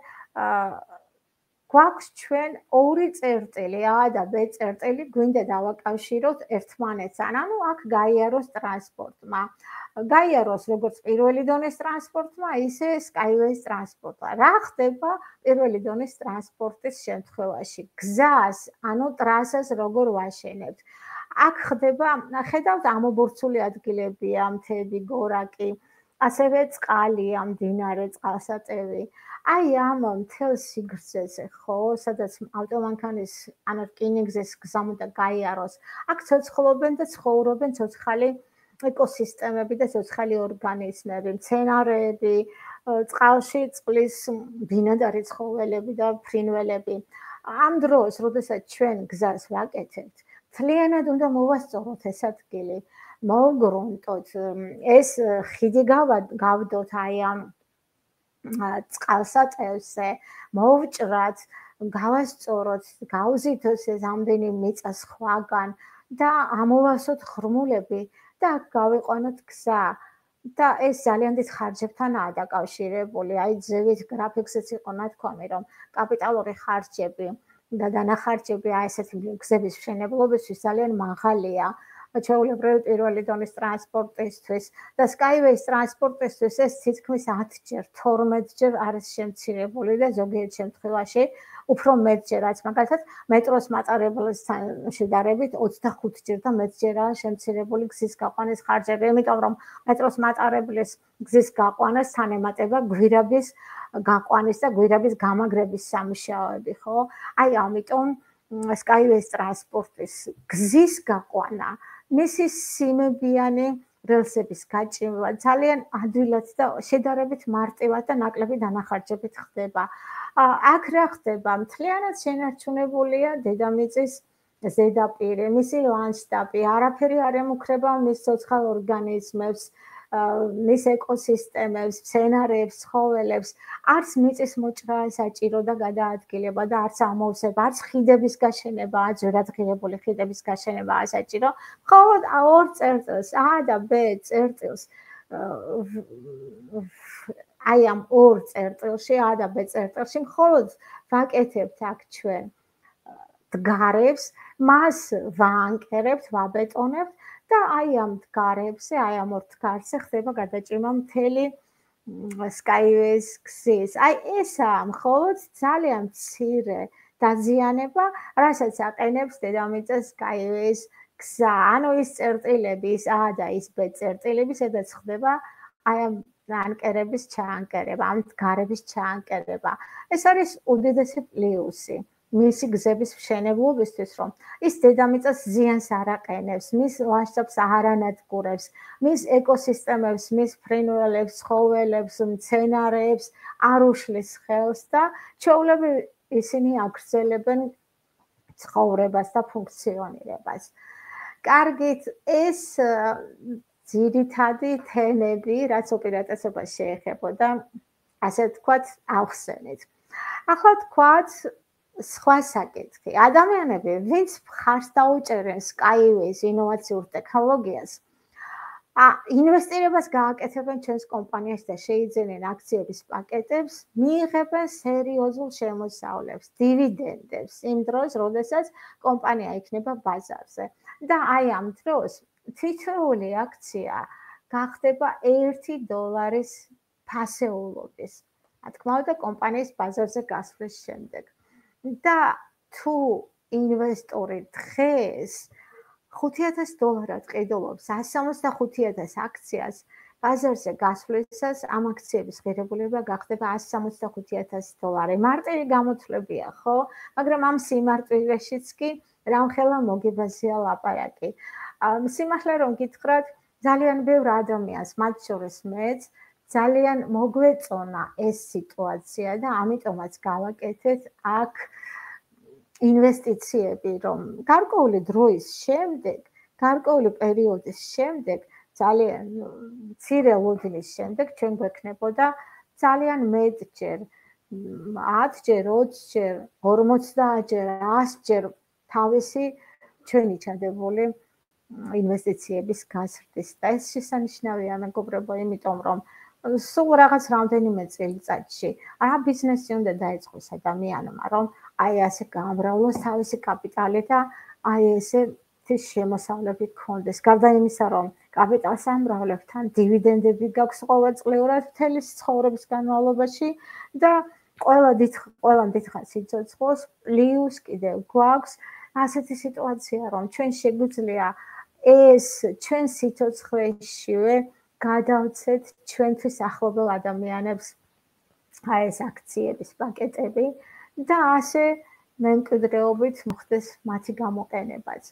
გვაქვს ჩვენ ორი წერტილი, A და B წერტილი, გვინდა დავაკავშიროთ ერთმანეთთან, ანუ აქ გაიაროს ტრანსპორტმა. გაიაროს როგორც პირველი დონის ტრანსპორტმა, ისე SkyWay-ს ტრანსპორტმა. რა ხდება პირველი დონის ტრანსპორტის შემთხვევაში? გზას, ანუ ტრასას როგორ ვაშენებთ? აქ ხდება, ხედავთ, ამობურცული ადგილებია, მთები, გორაკი, ასევე წყალია, მდინარე, წყალსატევი. აი ამ მთელ სიგრძეზე, ხო, სადაც ავტომანქანის ან რკინიგზის გზა უნდა გაიაროს, აქ ცოცხლობენ და ცხოვრობენ ცოცხალი ეკოსისტემები და ცოცხალი ორგანიზმები, მცენარეები, წყალში წყლის ბინადარი ცხოველები და ფრინველები. ამ დროს, როდესაც ჩვენ გზას ვაკეთებთ, მთლიანად უნდა მოვასწოროთ ეს ადგილი, მოვგრუნტოთ, ეს ხიდი გავდოთ აი ამ წყალსატევზე, მოვჭრათ, გავასწოროთ, გავზითოთ ეს ამდენი მიწა სხვაგან და ამოვასოთ ხრმულები და აქ გავიყვანოთ გზა. და ეს ძალიან დიდ ხარჯებთანაა დაკავშირებული. აი ძევით გრაფიკზეც იყო ნათქვამი, რომ კაპიტალური ხარჯები და დანახარჯები აი ესეთი გზების მშენებლობისთვის ძალიან მაღალია. ჩვეულებრივი პირველი დონის ტრანსპორტისთვის და SkyWay-ს ტრანსპორტისთვის ეს თითქმის ათჯერ, თორმეტჯერ არის შემცირებული და ზოგიერთ შემთხვევაში უფრო მეტჯერ, რაც მაგალითად მეტროს მატარებელთან შედარებით ოცდახუთჯერ და მეტჯერაა შემცირებული გზის გაყვანის ხარჯები, იმიტომ რომ მეტროს მატარებლის გზის გაყვანას თან ემატება გვირაბის გაყვანის და გვირაბის გამაგრების სამუშაოები, ხო? აი ამიტომ SkyWay-ს ტრანსპორტის გზის გაყვანა, მისი სიმებიანი რელსების გაჭიმვა ძალიან ადვილად და შედარებით მარტივად და ნაკლები დანახარჯებით ხდება. აქ რა ხდება? მთლიანად შენარჩუნებულია დედამიწის ზედაპირი, მისი ლანდშაფტი, არაფერი არ ემუქრება მის ცოცხალ ორგანიზმებს, მის ეკოსისტემებს, მცენარეებს, ცხოველებს, არც მიწის მოჭრა საჭირო და გადაადგილება და არც ამოვსება, არც ხიდების გაშენება, არც ვერადღირებული ხიდების გაშენება საჭირო. მხოლოდ ორ წერტილს, A და B წერტილს აი ამ ორ წერტილში, A და B წერტილში მხოლოდ ვაკეთებთ აქ ჩვენ დგარებს, მას ვაანკერებთ, ვაბეტონებთ და აი ამ დგარებზე, აი ამ ორ დგარზე ხდება გადაჭიმა მთელი SkyWay-ს გზის. აი ესაა მხოლოდ ძალიან მცირე დაზიანება, რასაც აყენებს დედამიწის SkyWay-ს გზა. ანუ ის წერტილები, ის A და ის B წერტილები, სადაც ხდება აი ამ ანკერების ჩაანკერება, ამ დგარების ჩაანკერება. ეს არის უდიდესი პლუსი. მისი გზების მშენებლობისთვის, რომ ის დედამიწას ზიანს არ აყენებს, მის ლანდშაფტს არ ანადგურებს, მის ეკოსისტემებს, მის ფრინველებს, ცხოველებს, მცენარეებს არ უშლის ხელს და ჩვეულებრივ ისინი აგრძელებენ ცხოვრებას და ფუნქციონირებას. კარგით, ეს ძირითადი თემები, რაც უპირატესობას შეეხებოდა, ასე ვთქვათ, ავხსენეთ. ახლა ვთქვათ სხვა საკითხი. ადამიანები, ვინც მხარს დაუჭერენ SkyWay-ს ინოვაციურ ტექნოლოგიას, ინვესტირებას გააკეთებენ ჩვენს კომპანიაში და შეიძენენ აქციების პაკეტებს, მიიღებენ სერიოზულ შემოსავლებს, დივიდენდებს იმ დროს, როდესაც კომპანია იქნება ბაზარზე. და აი ამ დროს თითოეული აქცია გახდება ერთი დოლარის ფასეულობის. რა თქმა უნდა, კომპანიის ბაზარზე გასვლის შემდეგ. და თუ ინვესტორი დღეს ხუთი ათას დოლარად ყიდულობს one seventy-five thousand აქციას, ბაზარზე გასვლისას ამ აქციების ღირებულება გახდება one seventy-five thousand დოლარი. მარტივი გამოთვლებია, ხო? მაგრამ ამ სიმარტივეშიც კი რამხელა მოგებაზია ლაპარაკი. სიმართლე რომ გითხრათ, ძალიან ბევრ ადამიანს, მათ შორის მეც, ძალიან მოგვეწონა ეს სიტუაცია და ამიტომაც გავაკეთეთ აქ ინვესტიციები, რომ გარკვეული დროის შემდეგ, გარკვეული პერიოდის შემდეგ, ძალიან მცირე ლოდინის შემდეგ ჩვენ გვექნებოდა ძალიან მეტჯერ, ათჯერ, ოცჯერ, ორმოცდაათჯერ, ასჯერ თავისი ჩვენი ჩადებული ინვესტიციების გაზრდის. და ეს შესანიშნავია, მეგობრებო, იმიტომ რომ სულ რაღაც რამდენიმე წელიწადში რა ბიზნესი უნდა დაიწყოს ადამიანმა, რომ აი ასე გაამრავლოს თავისი კაპიტალი და აი ესე შემოსავლები გქონდეს. გარდა იმისა, რომ კაპიტალს ამრავლებთან დივიდენდები გაქვს ყოველწლიურად მთელი ცხოვრების განმავლობაში და ყველა ყველა დიდხანს სიცოცხლეს პლუს კიდევ გვაქვს ასეთი სიტუაცია, რომ ჩვენ შეგვიძლია ეს ჩვენ სიცოცხლეშივე გადავცეთ ჩვენთვის ახლობელ ადამიანებს აი ეს აქციების პაკეტები და ასე მემკვიდრეობით მოხდეს მათი გამოყენებაც.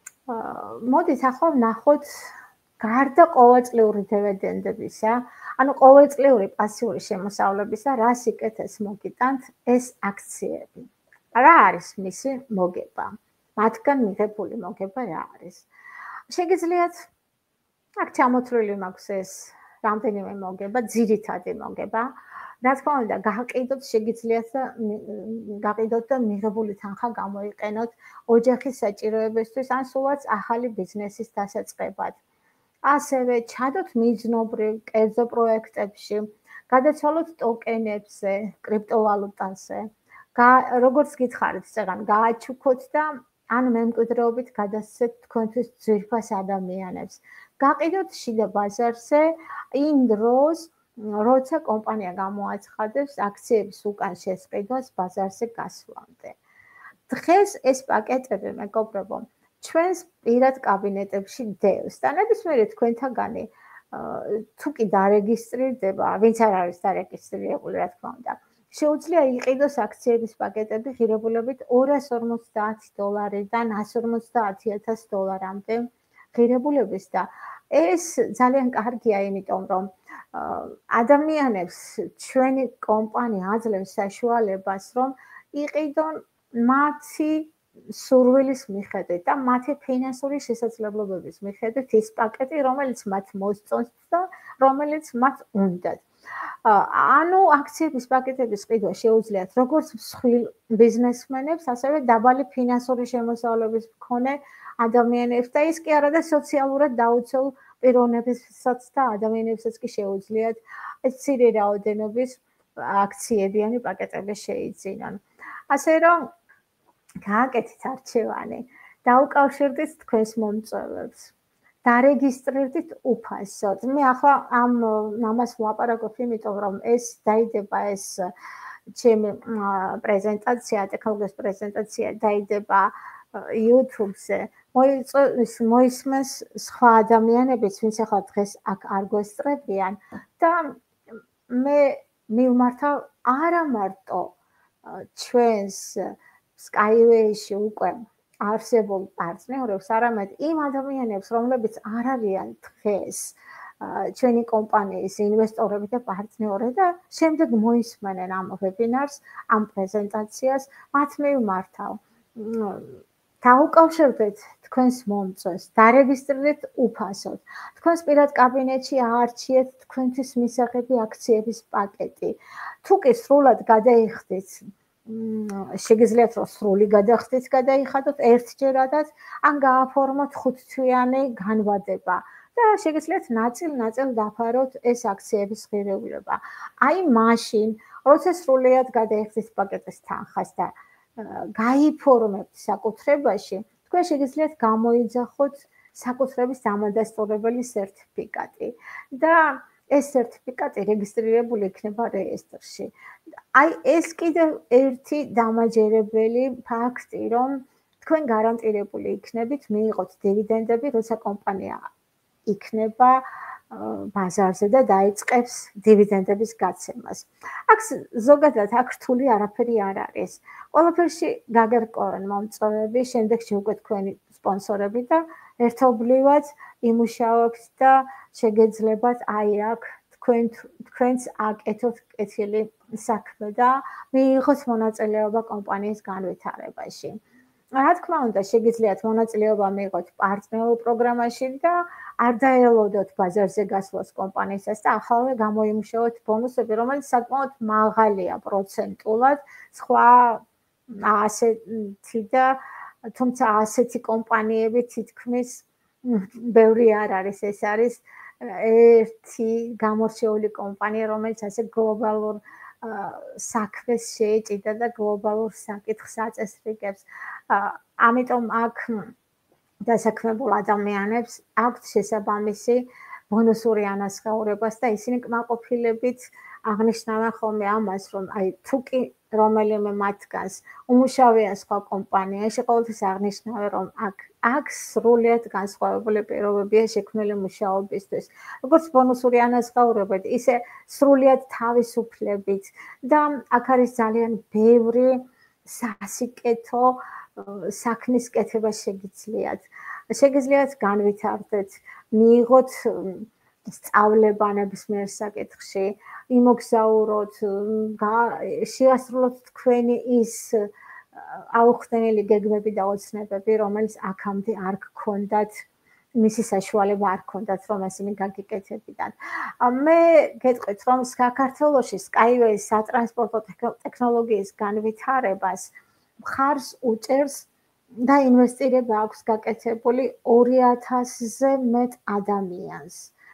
მოდით ახლა ვნახოთ გარდა ყოველწლიური დივიდენდებისა, ანუ ყოველწლიური პასიური შემოსავლებისა, რა სიკეთეს მოგიტანთ ეს აქციები. რა არის მისი მოგება? მათგან მიღებული მოგება რა არის? შეგიძლიათ აქ ჩამოთვლილი მაქვს ეს რამდენიმე მოგება, ძირითადი მოგება. რა თქმა უნდა, გაყიდოთ შეგიძლიათ და გაყიდოთ და მიღებული თანხა გამოიყენოთ ოჯახის საჭიროებისთვის ან სულაც ახალი ბიზნესის დასაწყებად. ასევე ჩადოთ მიზნობრივ კერძო პროექტებში, გადაცვალოთ ტოკენებზე, კრიპტოვალუტაზე, როგორც გითხარით, წეგან გააჩუქოთ და ან მემკვიდრეობით გადასცეთ თქვენთვის ძვირფას ადამიანებს. გაყიდოთ შიდა ბაზარზე იმ დროს, როცა კომპანია გამოაცხადებს აქციების უკან შესყიდვას ბაზარზე გასვლამდე. დღეს ეს პაკეტები, მეგობრებო, ჩვენს პირად კაბინეტებში დევს და ნებისმიერი თქვენთაგანი თუ კი დარეგისტრირდება, ვინც არ არის დარეგისტრირებული, რა თქმა უნდა, შეუძლია იყიდოს აქციების პაკეტები ღირებულებით ორას ორმოცდაათი დოლარიდან ასს ორმოცდაათი ათას დოლარამდე ღირებულების და ეს ძალიან კარგია, იმიტომ რომ ადამიანებს ჩვენი კომპანია აძლევს საშუალებას, რომ იყიდონ მათი სურვილის მიხედვით და მათი ფინანსური შესაძლებლობების მიხედვით ის პაკეტი, რომელიც მათ მოსწონს და რომელიც მათ უნდათ. ანუ აქციების პაკეტების ყიდვა შეუძლიათ როგორც მსხვილ ბიზნესმენებს, ასევე დაბალი ფინანსური შემოსავლების მქონე ადამიანებს და ის კი არა და სოციალურად დაუცველ პიროვნებებსაც და ადამიანებსაც კი შეუძლიათ მცირე რაოდენობის აქციებიანი პაკეტები შეიძინონ. ასე რომ გააკეთეთ არჩევანი, დაუკავშირდით თქვენს მომწვევებს. დარეგისტრირდით უფასოდ. მე ახლა ამ ამას ვლაპარაკობ, იმიტომ რომ ეს დაიდება ეს ჩემი პრეზენტაცია, ტექნოლოგიის პრეზენტაცია დაიდება YouTube-ზე. მოისმენს სხვა ადამიანებიც, ვინც ახლა დღეს აქ არ გვესწრებიან და მე მივმართავ არა მარტო ჩვენს SkyWay-ში უკვე არსებულ პარტნიორებს, არამედ იმ ადამიანებს, რომლებიც არ არიან დღეს ჩვენი კომპანიის ინვესტორები და პარტნიორები და შემდეგ მოისმენენ ამ ვებინარს, ამ პრეზენტაციას, მათ მივმართავ. დაუკავშირდეთ თქვენს მომწვევს, დარეგისტრირდეთ უფასოდ. თქვენს პირად კაბინეტში აარჩიეთ თქვენთვის მისაღები აქციების პაკეტი. თუ კი სრულად გადაიხდით, შეგიძლიათ რომ სრული გადახდით, გადაიხადოთ ერთჯერადად, ან გააფორმოთ ხუთთვიანი განვადება და შეგიძლიათ ნაწილ-ნაწილ დაფაროთ ეს აქციების ღირებულება. აი მაშინ, როცა სრულად გადაიხდით პაკეტის თანხას და გაიფორმებთ საკუთრებაში, თქვენ შეგიძლიათ გამოიძახოთ საკუთრების დამადასტურებელი სერტიფიკატი და ეს სერტიფიკატი რეგისტრირებული იქნება რეესტრში. აი ეს კიდევ ერთი დამაჯერებელი ფაქტი, რომ თქვენ გარანტირებული იქნებით მიიღოთ დივიდენდები, როცა კომპანია იქნება ბაზარზე და დაიწყებს დივიდენდების გაცემას. აქ ზოგადად აქ რთული არაფერი არ არის. ყველაფერში გაგერკვევენ მომწვევები, შემდეგში უკვე თქვენი სპონსორები და ერთობლივად იმუშავებთ და შეგეძლებათ აი აქ თქვენ თქვენს აკეთოთ კეთილი საქმე და მიიღოთ მონაწილეობა კომპანიის განვითარებაში. რა თქმა უნდა, შეგიძლიათ მონაწილეობა მიიღოთ პარტნიორულ პროგრამაში და არ დაელოდოთ ბაზარზე გასვლას კომპანიისას და ახალვე გამოიმუშავოთ ბონუსები, რომელიც საკმაოდ მაღალია პროცენტულად, სხვა ასეთი და თუმცა ასეთი კომპანიები თითქმის ბევრი არ არის, ეს არის ერთი გამორჩეული კომპანია, რომელიც ასე გლობალურ საქმეს შეეჭიდა და გლობალურ საკითხს აწესრიგებს. ამიტომ აქ დასაქმებულ ადამიანებს აქვთ შესაბამისი ბონუსური ანაზღაურებას და ისინი კმაყოფილებით აღნიშნავენ ხოლმე ამას, რომ აი თუ კი რომელიმე მათგანს უმუშავეა სხვა კომპანიაში, ყოველთვის აღნიშნავენ, რომ აქ აქ სრულიად განსხვავებული პირობებია შექმნილი მუშაობისთვის. როგორც ბონუსური ანაზღაურებით, ისე სრულიად თავისუფლებით და აქ არის ძალიან ბევრი სასიკეთო საქმის კეთება შეგიძლიათ. შეგიძლიათ განვითარდეთ, მიიღოთ სწავლება ნებისმიერ საკითხში, იმოგზაუროთ, შეასრულოთ თქვენი ის აუხსნელი გეგმები და ოცნებები, რომელიც აქამდე არ გქონდათ, მისი საშუალება არ გქონდათ, რომ ისინი გაგიკეთებინათ. მე გეტყვით, რომ საქართველოში SkyWay-ს სატრანსპორტო ტექნოლოგიის განვითარებას მხარს უჭერს და ინვესტირება აქვს გაკეთებული ორი ათასზე მეტ ადამიანს.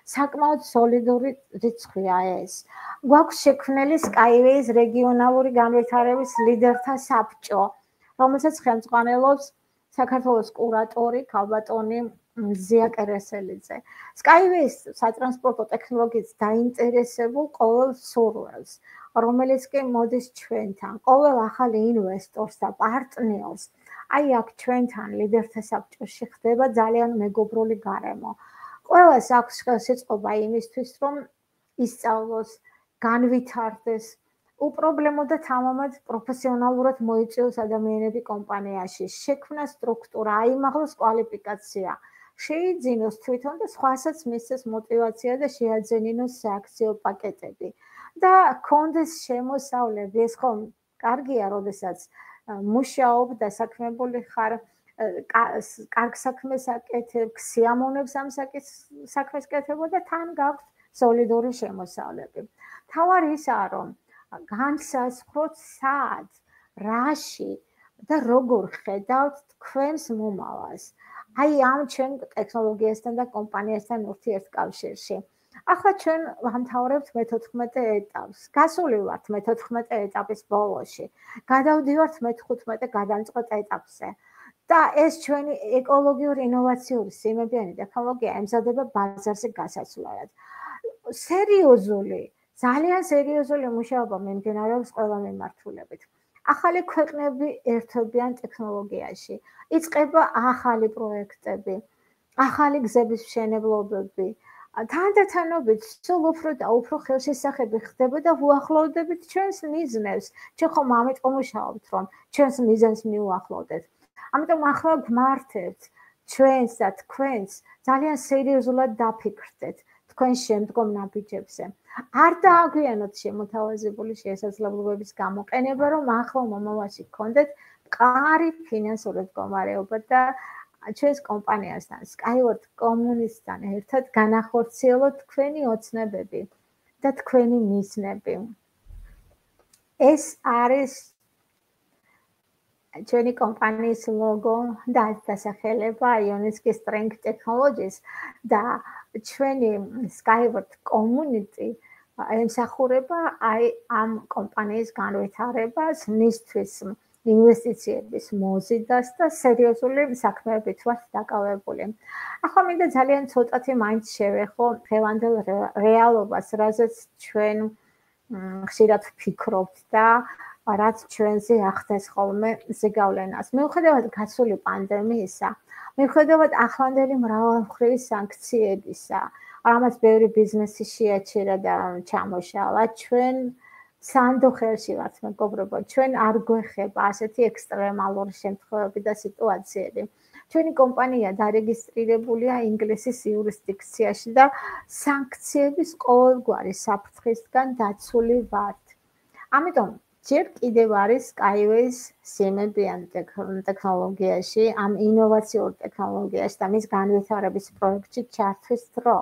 საკმაოდ სოლიდური რიცხვია ეს. გვაქვს შექმნილი SkyWay-ს რეგიონალური განვითარების ლიდერთა საბჭო, რომელსაც ხელმძღვანელობს საქართველოს კურატორი ქალბატონი ზია კერესელიძე. SkyWay-ს სატრანსპორტო ტექნოლოგიით დაინტერესებულ ყოველ სურვილს, რომელიც კი მოდის ჩვენთან, ყოველ ახალ ინვესტორს და პარტნიორს. აი აქ ჩვენთან ლიდერთა საბჭოში ხდება ძალიან მეგობრული გარემო. ყველას აქვს ხელშეწყობა იმისთვის, რომ ისწავლოს, განვითარდეს, უპრობლემო და თამამად პროფესიონალურად მოიწვიოს ადამიანები კომპანიაში, შექმნას სტრუქტურა, აიმაღლოს კვალიფიკაცია, შეიძინოს თვითონ და სხვასაც მისცეს მოტივაცია და შეაძენინოს სააქციო პაკეტები და კონდეს შემოსავლები. ეს ხომ კარგია, როდესაც მუშაობ და საქმებული ხარ, კარგ საქმეს აკეთებ, სიამოვნებს ამ საქმეს კეთებო და თან გაქვთ სოლიდური შემოსავლები. თავარი ისაა, რომ განსაზღვროთ სად, რაში და როგორ ხედავთ თქვენს მომავალს. აი ამ ჩვენ ტექნოლოგიასთან და კომპანიასთან ურთიერთკავშირში. ახლა ჩვენ ვამთავრებთ მეთოთხმეტე ეტაპს. გასული ვართ მეთოთხმეტე ეტაპის ბოლოში. გადავდივართ მეთხვიუთმეტე გადამწყვეტ ეტაპზე. და ეს ჩვენი ეკოლოგიური ინოვაციური სიმებიანი ტექნოლოგია ემზადება ბაზარზე გასასვლელად. სერიოზული, ძალიან სერიოზული მუშაობა მიმდინარეობს ყველა მიმართულებით. ახალი ქვეყნები ერთვებიან ტექნოლოგიაში. იწყება ახალი პროექტები, ახალი გზების მშენებლობები. თანდათანობით სულ უფრო და უფრო ხელშესახები ხდება და ვუახლოვდებით ჩვენს მიზნებს. ჩვენ ხომ ამიტომ ვმუშაობთ, რომ ჩვენს მიზანს მივუახლოვდეთ. ამიტომ ახლა გმართებთ ჩვენს და თქვენს ძალიან სერიოზულად დაფიქრდეთ თქვენ შემდგომ ნაბიჯებზე. არ დააგვიანოთ შემოთავაზებული შესაძლებლობების გამოყენება, რომ ახლა მომავალში გქონდეთ მყარი ფინანსური მდგომარეობა და ჩვენს კომპანიასთან, SkyWay კომუნისტთან ერთად განახორციელოთ თქვენი ოცნებები და თქვენი მიზნები. ეს არის ჩვენი კომპანიის ლოგო და დასახელება Ioniski Strength Technologies და ჩვენი SkyWay community ემსახურება აი ამ კომპანიის განვითარებას, მისთვის ინვესტიციების მოზიდას და სერიოზული საქმეებით ვართ დაკავებული. ახლა მინდა ძალიან ცოტათი მაინც შევეხო დღევანდელ რეალობას, რაზეც ჩვენ ხშირად ვფიქრობთ და რაც ჩვენზე ახდენს ხოლმე ზეგავლენას. მიუხედავად გასული პანდემიისა, მიუხედავად ახლანდელი მრავალმხრივი სანქციებისა, რამაც ბევრი ბიზნესი შეაჩერა და ჩამოშალა, ჩვენ სანდო ხელში ვართ მეგობრებო, ჩვენ არ გვეხება ასეთი ექსტრემალური შემთხვევები და სიტუაციები. ჩვენი კომპანია დარეგისტრირებულია ინგლისის იურისდიქციაში და სანქციების ყოველგვარი საფრთხისგან დაცული ვართ. ამიტომ ჯერ კიდევ არის SkyWay-ს სიმებიან ტექნოლოგიაში, ამ ინოვაციურ ტექნოლოგიაში და მის განვითარების პროექტში ჩართვის დრო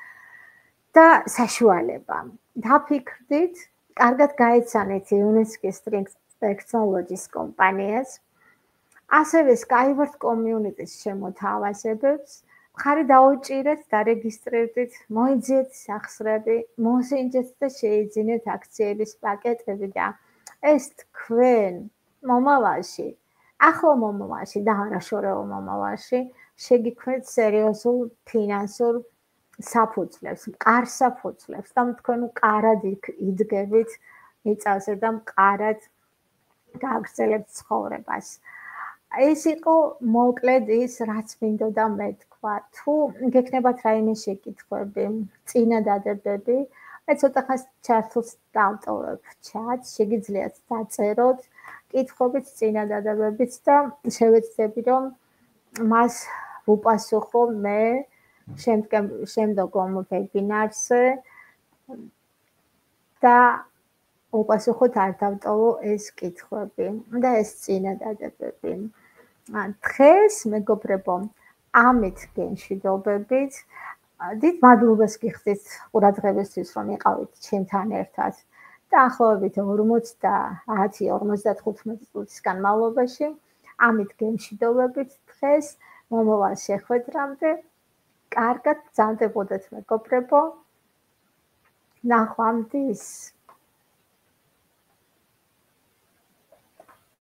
და საშუალება. დაფიქრდით, კარგად გაეცანეთ Ioniski Strength Technologies კომპანიას, ასევე SkyWay community-ს შემოთავაზებებს, მხარი დაუჭირეთ, დარეგისტრირდით, მოიძიეთ სახსრები, მოსინჯეთ და შეიძინეთ აქციების პაკეტები და ეს თქვენ მომავალში, ახლო მომავალში და არაშორეულ მომავალში შეგიქმნით სერიოზულ ფინანსურ საფუძვლებს, მყარ საფუძვლებს და თქვენ მყარად იდგებით მიწაზე და მყარად გააგრძელებთ ცხოვრებას. ეს იყო მოკლედ ის, რაც მინდოდა მეთქვა. თუ გექნებათ რაიმე შეკითხვები, წინადადებები, მე ცოტა ხანს ჩართულს დავტოვებ ჩატს, შეგიძლიათ დაწეროთ, კითხვებით, წინადადებებით და შევეცდები, რომ მას ვუპასუხო მე შემდგომ ვებინარზე და უპასუხოთ არ დავტოვო ეს კითხვები და ეს წინადადებები. დღეს მეგობრებო, ამით გემშვიდობებით. დიდ მადლობას გიხდით ყურადღებისთვის, რომ იყავით ჩემთან ერთად და ახლობით ორმოცდაათი ორმოცდათხუთმეტი წუთის განმავლობაში. ამით გემშვიდობებით დღეს მომავალ შეხვედრამდე კარგად გრძანდებოდეთ მეგობრებო. ნახვამდის.